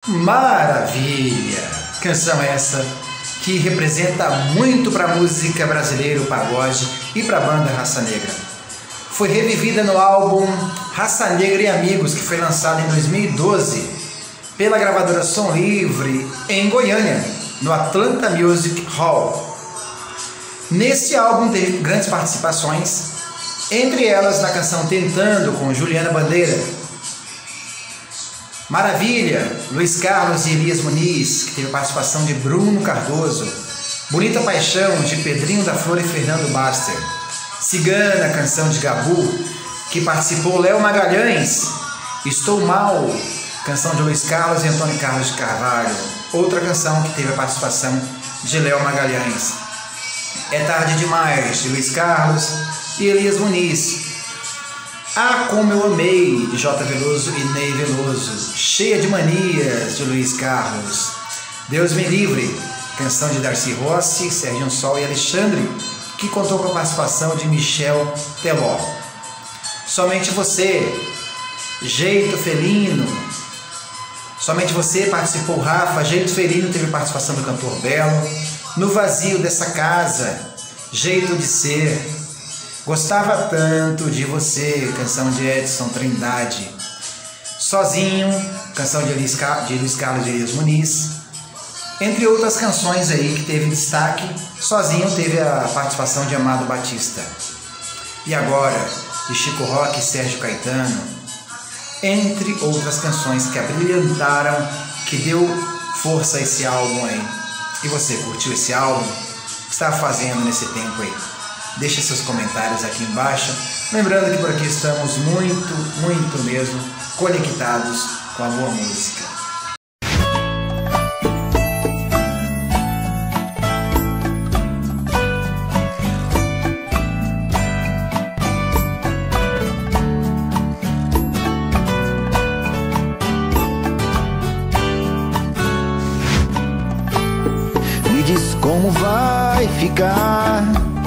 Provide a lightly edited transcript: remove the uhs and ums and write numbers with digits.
Maravilha! Canção essa que representa muito para a música brasileira, o pagode e para a banda Raça Negra. Foi revivida no álbum Raça Negra e Amigos, que foi lançado em 2012 pela gravadora Som Livre em Goiânia, no Atlanta Music Hall. Nesse álbum teve grandes participações, entre elas na canção Tentando, com Juliana Bandeira. Maravilha, Luiz Carlos e Elias Muniz, que teve participação de Bruno Cardoso. Bonita Paixão, de Pedrinho da Flor e Fernando Baster. Cigana, canção de Gabu, que participou Léo Magalhães. Estou Mal, canção de Luiz Carlos e Antônio Carlos de Carvalho. Outra canção que teve a participação de Léo Magalhães. É Tarde Demais, de Luiz Carlos e Elias Muniz. Ah, Como Eu Amei, de J. Veloso e Ney Veloso. Cheia de Manias, de Luiz Carlos. Deus Me Livre, canção de Darcy Rossi, Sérgio Sol e Alexandre, que contou com a participação de Michel Teló. Somente Você, Jeito Felino. Somente Você participou Rafa, Jeito Felino teve participação do cantor Belo. No Vazio Dessa Casa, Jeito de Ser. Gostava Tanto de Você, canção de Edson Trindade. Sozinho, canção de Luiz Carlos e Elias Muniz. Entre outras canções aí que teve destaque, Sozinho teve a participação de Amado Batista. E Agora, de Chico Roque e Sérgio Caetano. Entre outras canções que abrilhantaram, que deu força a esse álbum aí. E você, curtiu esse álbum? O que estava fazendo nesse tempo aí? Deixe seus comentários aqui embaixo. Lembrando que por aqui estamos muito mesmo conectados com a boa música. Me diz como vai ficar